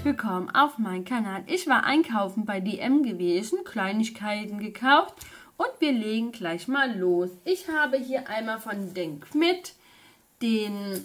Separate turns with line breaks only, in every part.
willkommen auf meinem Kanal. Ich war einkaufen bei DM gewesen, Kleinigkeiten gekauft und wir legen gleich mal los. Ich habe hier einmal von Denk mit den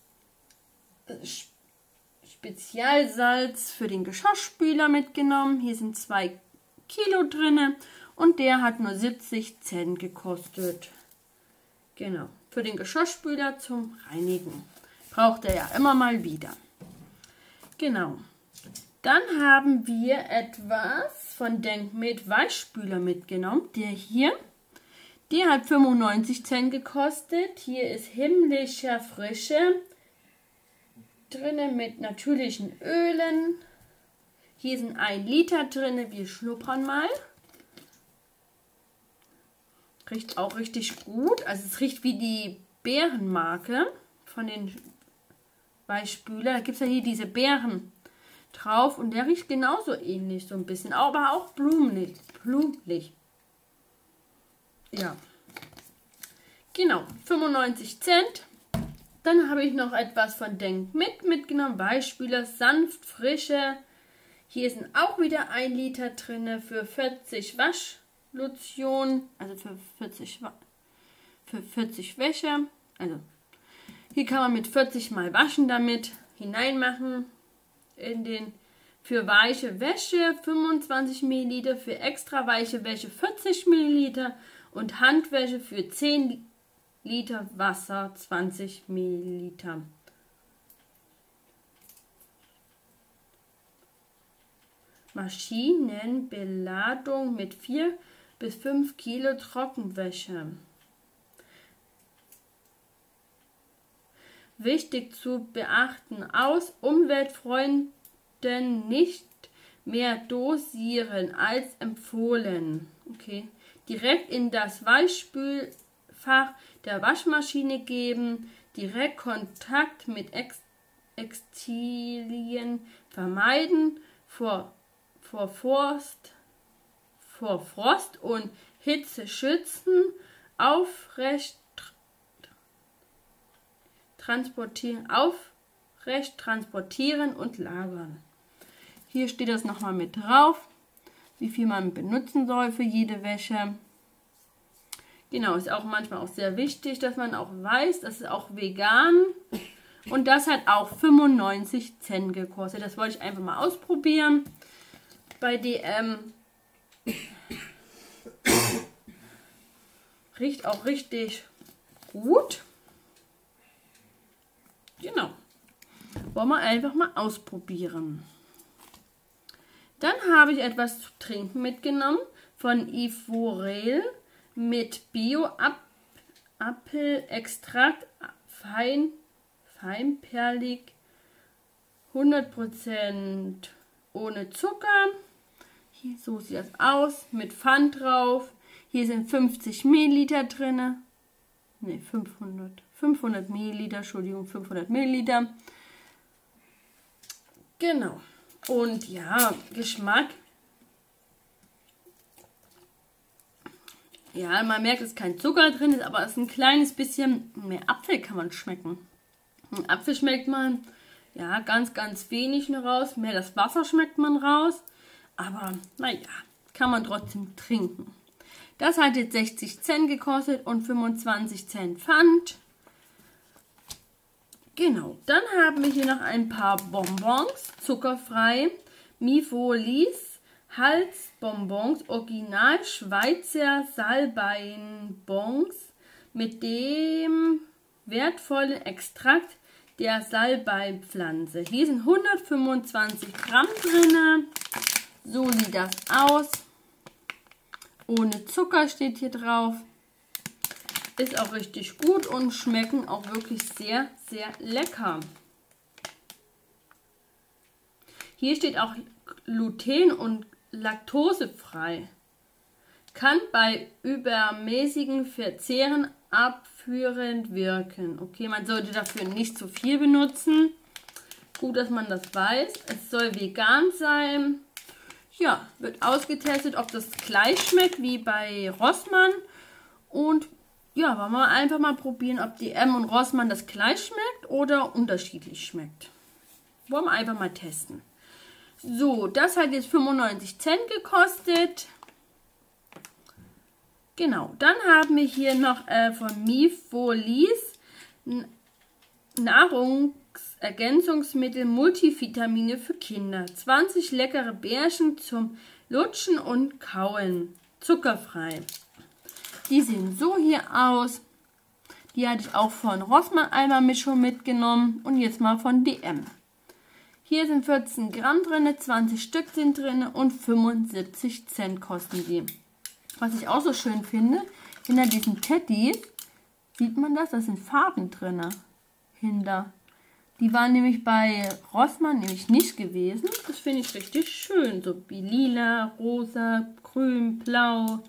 Spezialsalz für den Geschirrspüler mitgenommen. Hier sind 2 Kilo drin und der hat nur 70 Cent gekostet. Genau, für den Geschirrspüler zum Reinigen. Braucht er ja immer mal wieder. Genau. Dann haben wir etwas von Denk mit Weichspüler mitgenommen. Der hier, der hat 95 Cent gekostet. Hier ist himmlischer Frische drin mit natürlichen Ölen. Hier sind 1 Liter drin. Wir schnuppern mal. Riecht auch richtig gut. Also es riecht wie die Beerenmarke von den Weichspüler. Da gibt es ja hier diese Beeren drauf und der riecht genauso ähnlich so ein bisschen, aber auch blumig. Ja, genau, 95 Cent. Dann habe ich noch etwas von Denk mitgenommen, Weichspüler, sanft, frische. Hier sind auch wieder 1 Liter drin für 40 Waschlotion, also für 40 Wäsche. Also hier kann man mit 40 Mal waschen damit hineinmachen. Für weiche Wäsche 25 ml, für extra weiche Wäsche 40 ml und Handwäsche für 10 Liter Wasser 20 ml. Maschinenbeladung mit 4 bis 5 Kilo Trockenwäsche. Wichtig zu beachten, aus Umweltfreunden nicht mehr dosieren als empfohlen. Okay. Direkt in das Weichspülfach der Waschmaschine geben, direkt Kontakt mit Textilien vermeiden, vor Frost und Hitze schützen, aufrecht transportieren und lagern. Hier steht das nochmal mit drauf, wie viel man benutzen soll für jede Wäsche. Genau, ist auch manchmal auch sehr wichtig, dass man auch weiß, das ist auch vegan. Und das hat auch 95 Cent gekostet. Das wollte ich einfach mal ausprobieren bei DM. Riecht auch richtig gut. Genau. Wollen wir einfach mal ausprobiren. Dann habe ich etwas zu trinken mitgenommen von Ivorel mit Bio-Apfelextrakt, feinperlig, 100% ohne Zucker. Hier, so sieht das aus, mit Pfand drauf. Hier sind 50 Milliliter drin. Ne, 500 Milliliter, Entschuldigung, 500 Milliliter. Genau. Und ja, Geschmack. Ja, man merkt, dass kein Zucker drin ist, aber es ist ein kleines bisschen mehr Apfel kann man schmecken. Den Apfel schmeckt man, ja, ganz wenig nur raus. Mehr das Wasser schmeckt man raus. Aber, naja, kann man trotzdem trinken. Das hat jetzt 60 Cent gekostet und 25 Cent Pfand. Genau, dann haben wir hier noch ein paar Bonbons, zuckerfrei, Mifolis, Halsbonbons, Original Schweizer Salbeinbons mit dem wertvollen Extrakt der Salbeipflanze. Hier sind 125 Gramm drin. So sieht das aus. Ohne Zucker steht hier drauf. Ist auch richtig gut und schmecken auch wirklich sehr, sehr lecker. Hier steht auch gluten- und laktosefrei. Kann bei übermäßigen Verzehren abführend wirken. Okay, man sollte dafür nicht zu viel benutzen. Gut, dass man das weiß. Es soll vegan sein. Ja, wird ausgetestet, ob das gleich schmeckt wie bei Rossmann. Und ja, wollen wir einfach mal probieren, ob DM und Rossmann das gleich schmeckt oder unterschiedlich schmeckt. Wollen wir einfach mal testen. So, das hat jetzt 95 Cent gekostet. Genau, dann haben wir hier noch von Mifolis Nahrungsergänzungsmittel Multivitamine für Kinder. 20 leckere Bärchen zum Lutschen und Kauen. Zuckerfrei. Die sehen so hier aus. Die hatte ich auch von Rossmann einmal mit schon mitgenommen und jetzt mal von DM. Hier sind 14 Gramm drin, 20 Stück sind drin und 75 Cent kosten die. Was ich auch so schön finde, hinter diesen Teddys, sieht man das? Da sind Farben drin. Hinter. Die waren nämlich bei Rossmann nämlich nicht gewesen. Das finde ich richtig schön. So wie lila, rosa, grün, blau,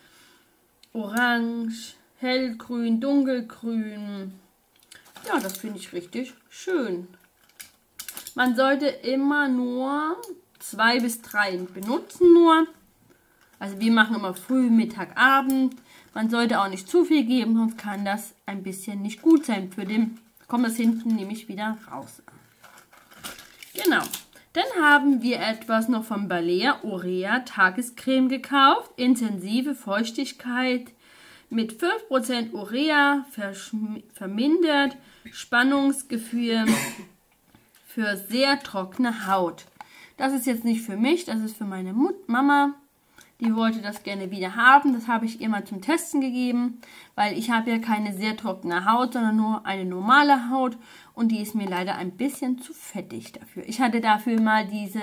orange, hellgrün, dunkelgrün. Ja, das finde ich richtig schön. Man sollte immer nur 2 bis 3 benutzen nur. Also wir machen immer früh, Mittag, Abend. Man sollte auch nicht zu viel geben, sonst kann das ein bisschen nicht gut sein. Für den kommt das hinten nämlich wieder raus. Genau. Dann haben wir etwas noch von Balea Urea Tagescreme gekauft. Intensive Feuchtigkeit mit 5% Urea vermindert Spannungsgefühl für sehr trockene Haut. Das ist jetzt nicht für mich, das ist für meine Mama. Die wollte das gerne wieder haben. Das habe ich ihr mal zum Testen gegeben, weil ich habe ja keine sehr trockene Haut, sondern nur eine normale Haut und die ist mir leider ein bisschen zu fettig dafür. Ich hatte dafür mal diese,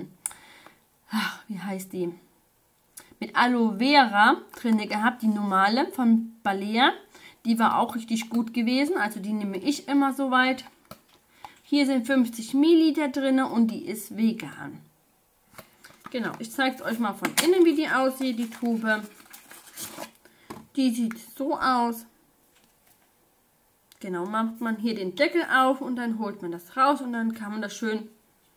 wie heißt die, mit Aloe Vera drin gehabt, die normale von Balea. Die war auch richtig gut gewesen, also die nehme ich immer so weit. Hier sind 50 Milliliter drin und die ist vegan. Genau, ich zeige es euch mal von innen, wie die aussieht, die Tube. Die sieht so aus. Genau, macht man hier den Deckel auf und dann holt man das raus und dann kann man das schön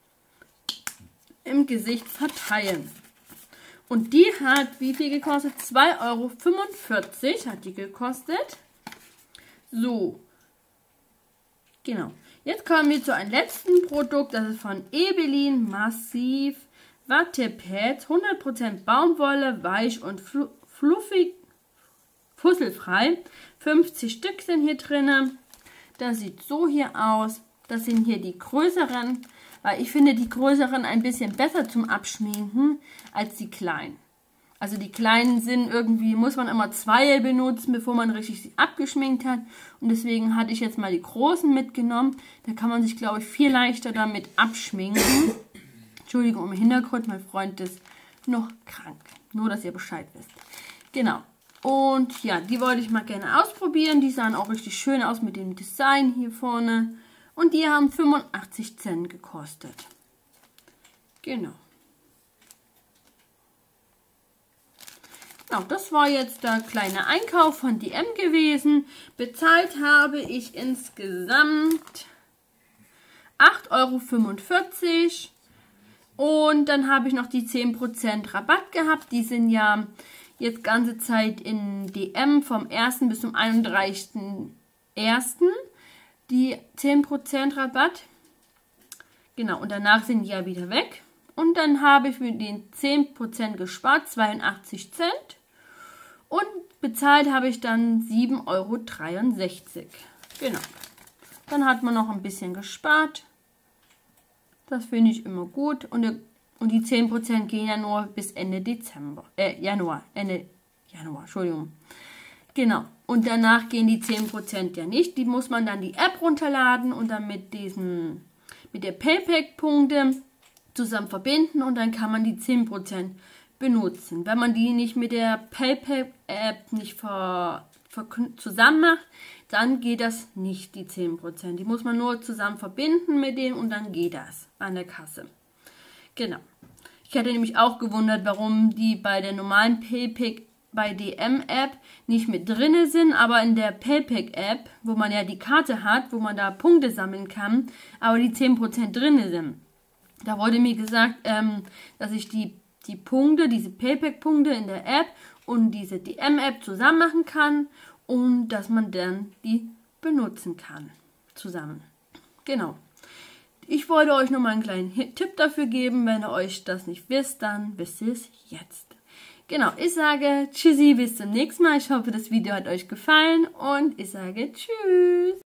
im Gesicht verteilen. Und die hat wie viel gekostet? 2,45 € hat die gekostet. So, genau. Jetzt kommen wir zu einem letzten Produkt, das ist von Ebelin Massiv Wattepads, 100% Baumwolle, weich und fluffig, fusselfrei. 50 Stück sind hier drin. Das sieht so hier aus. Das sind hier die größeren, weil ich finde die größeren ein bisschen besser zum Abschminken als die kleinen. Also die kleinen sind irgendwie, muss man immer 2 benutzen, bevor man richtig sie abgeschminkt hat. Und deswegen hatte ich jetzt mal die großen mitgenommen. Da kann man sich, glaube ich, viel leichter damit abschminken. Entschuldigung im Hintergrund, mein Freund ist noch krank. Nur, dass ihr Bescheid wisst. Genau. Und ja, die wollte ich mal gerne ausprobieren. Die sahen auch richtig schön aus mit dem Design hier vorne. Und die haben 85 Cent gekostet. Genau. Genau, das war jetzt der kleine Einkauf von DM gewesen. Bezahlt habe ich insgesamt 8,45 € und dann habe ich noch die 10% Rabatt gehabt. Die sind ja jetzt ganze Zeit in DM vom 1. bis zum 31.01. die 10% Rabatt. Genau, und danach sind die ja wieder weg. Und dann habe ich mit den 10% gespart, 82 Cent. Und bezahlt habe ich dann 7,63 €. Genau. Dann hat man noch ein bisschen gespart. Das finde ich immer gut. Und die 10% gehen ja nur bis Ende Januar. Ende Januar, Entschuldigung. Genau. Und danach gehen die 10% ja nicht. Die muss man dann die App runterladen und dann mit der Payback-Punkte zusammen verbinden und dann kann man die 10% benutzen. Wenn man die nicht mit der PayPal-App nicht zusammen macht, dann geht das nicht, die 10%. Die muss man nur zusammen verbinden mit denen und dann geht das an der Kasse. Genau. Ich hätte nämlich auch gewundert, warum die bei der normalen PayPal bei DM-App nicht mit drinne sind, aber in der PayPal-App, wo man ja die Karte hat, wo man da Punkte sammeln kann, aber die 10% drinne sind. Da wurde mir gesagt, dass ich die Punkte, diese PayPal-Punkte in der App und diese DM-App zusammen machen kann und dass man dann die benutzen kann. Zusammen. Genau. Ich wollte euch noch mal einen kleinen Tipp dafür geben. Wenn ihr euch das nicht wisst, dann wisst ihr es jetzt. Genau, ich sage tschüssi, bis zum nächsten Mal. Ich hoffe, das Video hat euch gefallen und ich sage tschüss.